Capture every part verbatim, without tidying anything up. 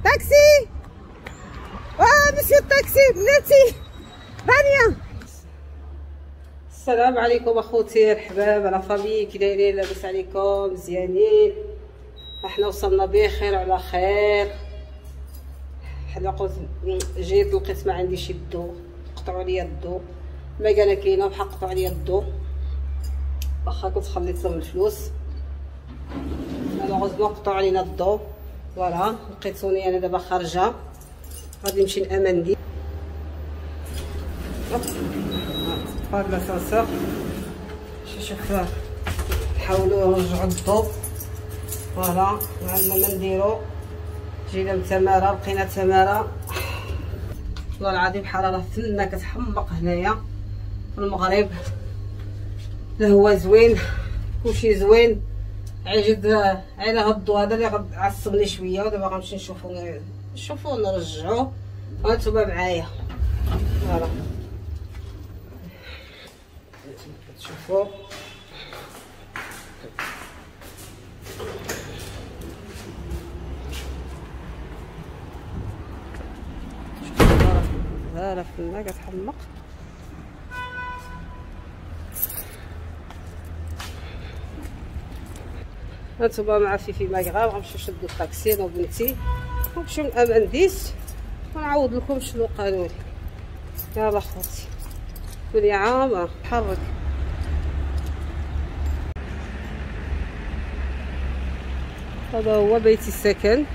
طاكسي. اه مسيو الطاكسي بلاتي رانيا. السلام عليكم اخوتي الحباب لا فامي، كي دايرين؟ لاباس عليكم؟ مزيانين؟ احنا وصلنا بخير على خير. حنا قلت جيت لقيت ما عنديش الضو، قطعوا لي الضو، ما كان كاينه بحال قطعوا لي الضو، واخا كنت خليت لهم الفلوس مالوغوزمون قطعوا علينا الضو. فوالا لقيتوني انا دابا خارجه غادي نمشي لاماندي. هاد لاسانسور شوف نحاولوا نرجعوا الضو. فوالا عندنا ما نديرو، جينا من تماره لقينا تماره والله العظيم حراره فنه كتحمق هنايا في المغرب. الهوا زوين كلشي زوين، عجد على هاد الضو هذا اللي غعصبني شويه. ودابا غنمشي نشوفو نشوفو نرجعو وانتوما معايا. فوالا شوفوا هذا فينا كتحمق. هانتوما مع فيفي ماكغاب غنمشيو نشدو الطاكسي انا وبنتي ونمشيو لامانديس ونعاود لكم شنو قالوا لي. يلا خوتي قولي عامه تحرك. هذا هو بيتي السكن،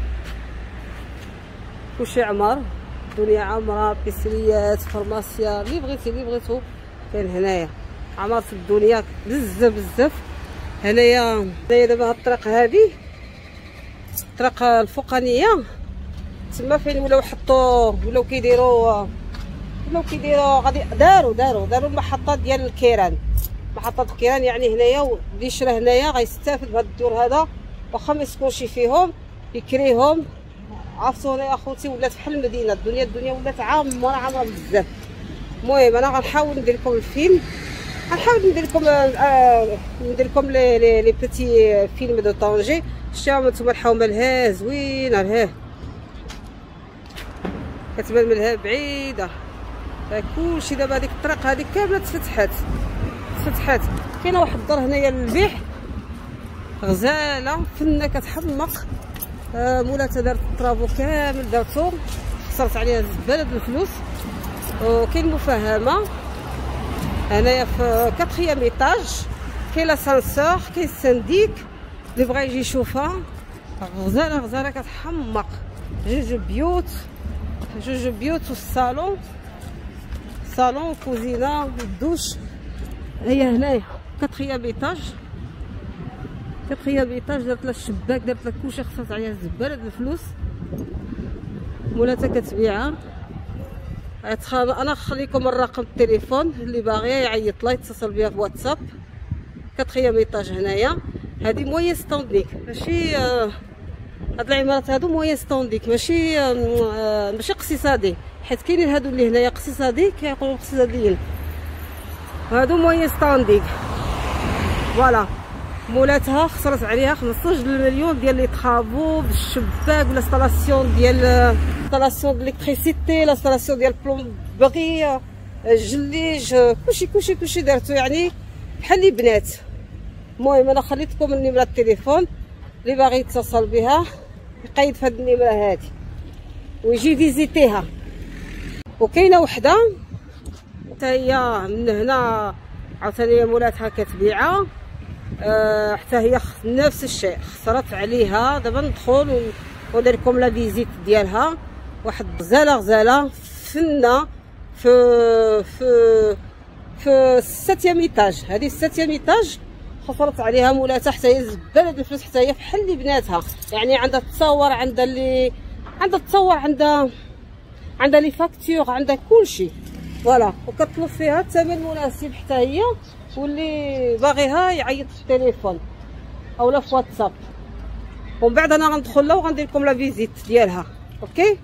كلشي عمر، الدنيا عامره، بيسريات، فارماسيا، اللي بغيتي اللي بغيتو كاين هنايا. عمرت الدنيا بزاف بزاف هنايا. هنايا دابا هاد الطريق هادي الطريق الفوقانيه تما فين ولاو حطوا ولاو كيديروا ولاو كيديروا غادي داروا داروا داروا المحطه ديال الكيران، محطه الكيران. يعني هنايا اللي يشرى هنايا غيستافد بهاد الدور هذا، واخا ما يسكنش فيهم يكريهم. عرفتوا هنايا اخوتي ولات بحال المدينه، الدنيا الدنيا ولات عامره عامره بزاف. المهم انا غنحاول ندير لكم الفيلم، غنحاول ندير لكم آه ندير لكم لي لي, لي بيتي فيلم دو طونجي. شتاو نتوما الحومه لها زوينه لها كتبان منها بعيده. كلشي دابا هذيك الطريق هذيك كامله تفتحات تفتحات. كاينه واحد الدار هنايا للبيع غزاله فنه كتحمق. آه مولاتها دارت الطرافو كامل دارتو، خسرت عليها الزباله د الفلوس. وكاين مفاهمه هنايا في كاتريام ايطاج، كاين لاسانسور، كاين السنديك اللي بغا يجي يشوفها. غزاله غزاله كتحمق. جوج بيوت جوج بيوت والصالون صالون وكوزينه والدوش. هي هنايا كاتريام ايطاج كاتريام ايطاج دارت لها الشباك، دارت لها كلشي، خسرت عليها الزباله د الفلوس. مولاتها كتبيعها. انا نخليكم الرقم التليفون اللي باغي يعيط لها يتصل بها في واتساب. كاتريام ايطاج هنايا. هذه مويه ستونديك، ماشي آه هاد العمارات هادو مويه ستونديك، ماشي آه ماشي اقتصادي، حيت كاينين هادو اللي هنايا اقتصادي كيقولوا اقتصاديين، هادو مويه ستونديك. فوالا مولاتها خسرت عليها خمسطاش مليون ديال لي طرافو بالشباك والانستالاسيون ديال انستالاسيون ديال الكتريسيتي، الانستالاسيون ديال البلومبري، الجليج، كلشي كلشي كلشي دارتو يعني بحال لي بنات. المهم انا خليتكم النمره التليفون اللي باغي يتصل بها يقيد في هاد النمره هادي ويجي فيزيتيها. وكاينه وحده حتى هي من هنا عاوتاني مولاتها كتبيعها أه حتى هي نفس الشيء خسرت عليها. دابا ندخل وندير لكم لا فيزيت ديالها. واحد غزاله غزاله فنه في في في الساتيام ايطاج. هذه الساتيام ايطاج خسرت عليها مولاتها حتى هي زباله د الفلوس، حتى هي بحال اللي بناتها. يعني عندها تصور، عندها اللي عندها تصور، عندها عندها لي فاكتور، عندها كلشي. فوالا وكتطلب فيها الثمن مناسب حتى هي، واللي باغيها يعيط في التليفون اولا في واتساب. ومن بعد انا غندخل لها وغندير لكم لا فيزيت ديالها. اوكي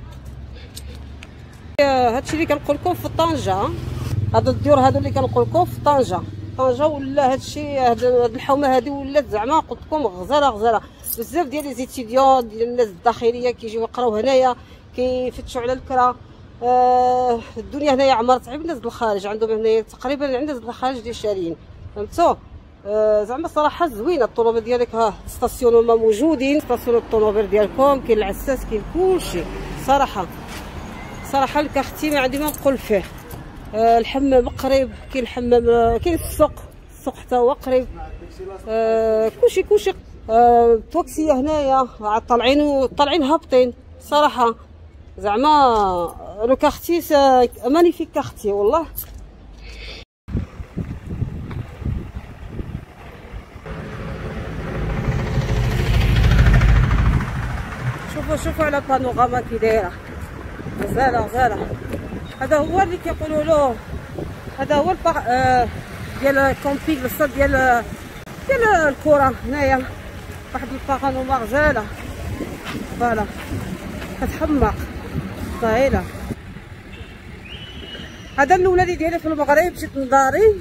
هادشي اللي كنقول لكم في طنجه. هاد الديور هادو اللي كنقول لكم في طنجه طنجه ولا هادشي. هاد الحومه هادي ولات زعما قلت لكم غزاله غزاله. بزاف ديال لي زيتيديون ديال الناس الداخليه كيجيو يقراو هنايا كيفتشوا على الكرا. آه الدنيا هنايا عمرت عيب الناس الخارج، عندهم هنايا تقريبا الناس الخارج اللي شاريين، فهمتوا؟ آه زعما صراحه زوينه الطوموبيل ديالك. ها ستاسيونوما موجودين، ستاسيون الطوموبيل ديالكم كاين العساس كاين كلشي. صراحه صراحه الكارتي ما عندي ما نقول فيه. آه الحمام قريب، كاين الحمام، آه كاين السوق، السوق حتى هو قريب. آه كلشي كلشي. آه التوكسيه هنايا طالعين طالعين هابطين صراحه. زعما لو كارتي مانيفيك كارتي والله. شوفوا شوفوا على بانوراما كي دايره، غزاله غزاله. هذا هو اللي كيقولوا له، هذا هو البار آه ديال الكومبينغ، الصاد ديال ديال الكره هنايا. واحد البارانوما غزاله فوالا كتحمق صايله. هذا الاولاني ديالي في المغرب، مشيت لداري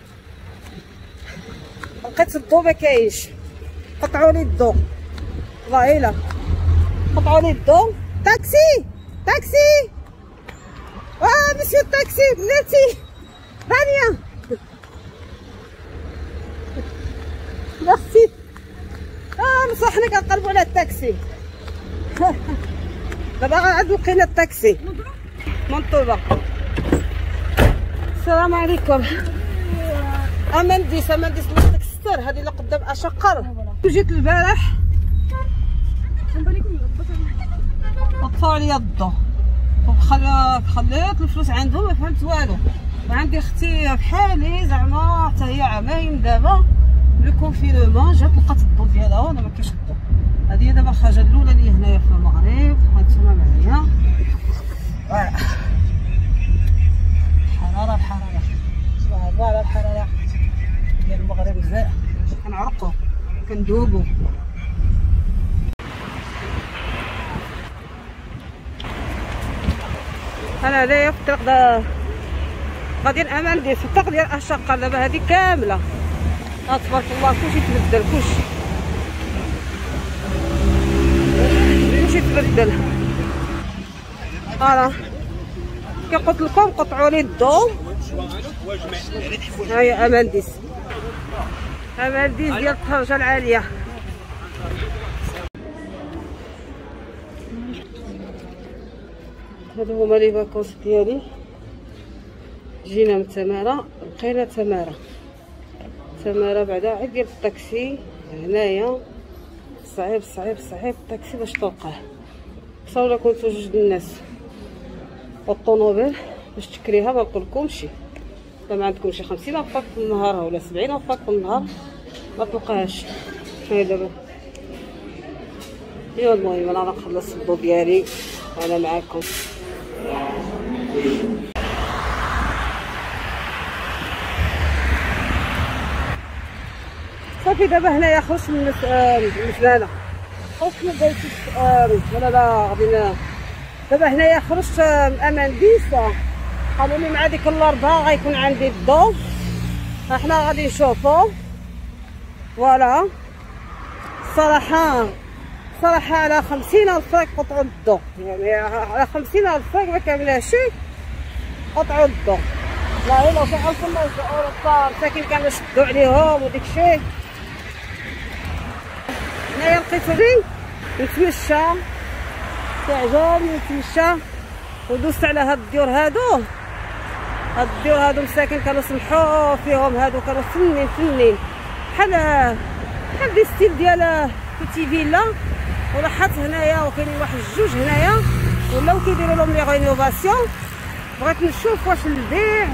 لقيت الضو ما كاينش، قطعوا لي الضو والله الا قطعوا لي الضو. تاكسي تاكسي، اه مسيو التاكسي بلاتي رانيا ميرسي. اه بصح حنا كنقلبوا على التاكسي. دابا غنعاد لقينا التاكسي منطوبه. السلام عليكم. امنديس امنديس اللي ستر هذه اللي قدام اشقر. جيت البارح طفاو عليا الضو، خليت الفلوس عندهم ما فهمت والو. وعندي اختي بحالي زعما حتى هي عامين دابا لو كونفينمون، جات لقات الضو ديالها وانا ما كاينش الضو. هذه دابا الحاجه الاولى اللي هنايا في المغرب، هانتوما معايا. فوالا الحراره الحراره فوالا الحراره ديال المغرب مزال كنعرقو كندوبو. انا هنايا في الطريق دا غادي امنديس في الطريق ديال اشقر. دابا هذه كامله ها تبارك الله كلشي تبدل، كلشي كلشي تبدل. فوالا كي قلت لكم قطعوا لي الضو. ها هي امنديس، امنديس ديال الدرجه العاليه. هادو هما لي فاكونس ديالي. جينا من تماره لقينا تماره، تماره بعدا عيب ديال الطاكسي هنايا. صعيب صعيب صعيب الطاكسي باش تلقاه، تصوروا كنتو جوج الناس والطونوبيل باش تكريها ما نقولكمش. ما عندكمش خمسين الفاك في النهار ولا سبعين الفاك في النهار ما تلقاهاش. هاي دابا ايوا المهم انا غنخلص الضو ديالي وانا معاكم. صافي دابا هنايا خرجت من الفلانه، خرجت من بيت ولا لا غادي دابا هنايا خرجت من امنديس. قالوا لي مع ديك الاربعه غيكون عندي الضو، احنا غادي نشوفو. فوالا الصراحه صراحه على خمسين الف فرانك قطعوا الضو، يعني على خمسين الف فرانك ما كاملاش قطعوا الضو. لا الا شي ألف ونص اوروبا مساكين كانوا شدوا عليهم وديك الشيء. هنايا لقيتوني نتمشى تعجبني نتمشى ودوزت على هاد الديور هادو. هاد الديور هادو مساكين كانوا سمحوا فيهم، هادو كانوا فنين فنين بحال بحال دي ستيل ديال بيتي فيلا. ولاحظت هنايا وكاينين واحد الجوج هنايا ولاو كيديروا لهم لي رينوفاسيون. بغيت نشوف واش البيع،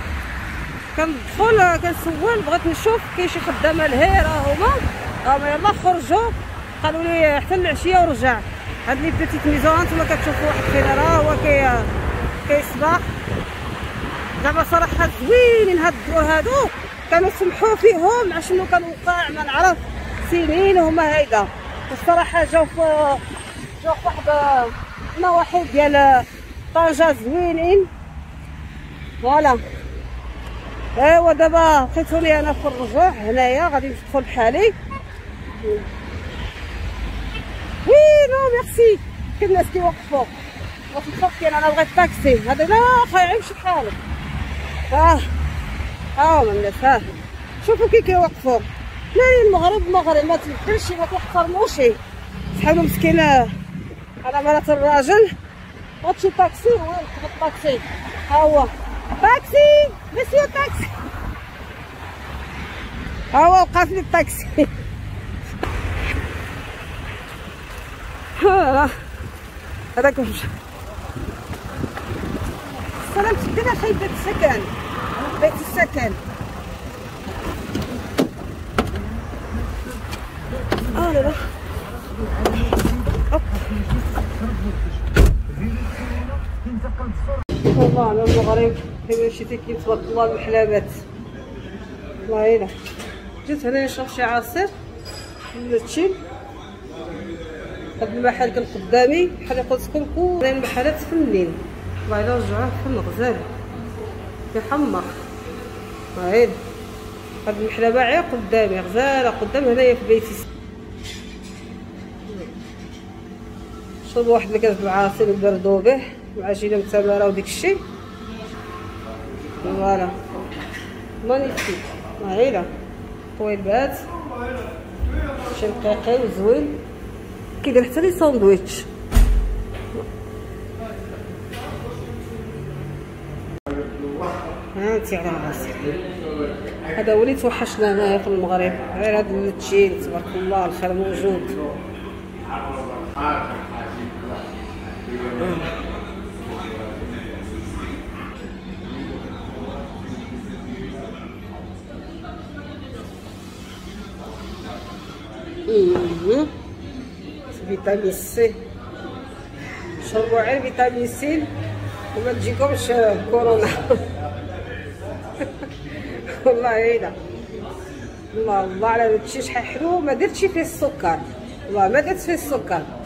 كندخل كنسول بغيت نشوف كاين شي خدامه لهيره هما هما يلاه خرجوا قالوا لي حتى العشيه ورجع. هاد لي بيتيت ميزون نتوما كتشوفوا واحد فينا راه هو كي كيصبح. زعما صراحه زوينين هاد الدور هادو، كانوا سمحوا فيهم مع شنو كان وقع ما نعرف سنين هما هيدا. والصراحه جاو في جاو في واحد النواحي ديال طنجة زوينين. فوالا ايوا دابا لقيتوني انا في الرجوع هنايا غادي ندخل بحالي. ميرسي. كاين الناس كيوقفوا وفي الخوف كاين انا بغيت طاكسي هذا لا خايع يمشي بحالك. ها ها من الناس ها شوفوا كي كيوقفوا. لا المغرب المغرب ما تبدلش ما كيحترموش شحال مسكينه. انا مرات الراجل غتمشي طاكسي وين تاخد طاكسي ها هو طاكسي مسيو طاكسي ها هو وقف لي الطاكسي. ها هذاك مشى سلام شدينا خايف بيت السكن بيت السكن. اه لا لا والله على المغرب كيما مشيتي كي تبارك الله المحلابات. والله الا جيت هنا نشرب شي عصير هادشي. هاد المحل كان قدامي بحال قلت لكم كل المحلات فنين. والله الا رجعوه فن غزال كيحمر. والله الا هاد المحلابه عيا قدامي غزاله قدام هنايا في بيتي. شرب واحد الكاس بالعصير وبردو به مع جيله متمره وديك الشيء. فوالا مانيفيك عيله طويلبات شي رقيقي وزوين كيدير حتى لي ساندويتش. هانتي على راسك هذا هو اللي توحشنا هنايا في المغرب غير هاد التشين تبارك الله الخير موجود. ايه فيتامين سي شربوا غير فيتامين سي وما تجيكمش كورونا. والله الا الله الله على هادشي شحال حلو ما درتش فيه السكر. والله ما درت فيه السكر.